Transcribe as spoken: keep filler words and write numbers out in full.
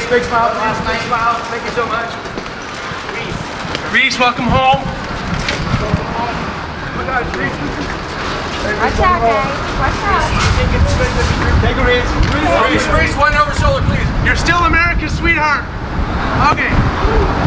big smile, please. Big smile. Thank you so much. Reese. Reese, welcome home. Oh my God, Reese. Watch out, guys. Watch out. Take a Reese. Reese, Reese, one over shoulder, please. You're still America's sweetheart. Okay.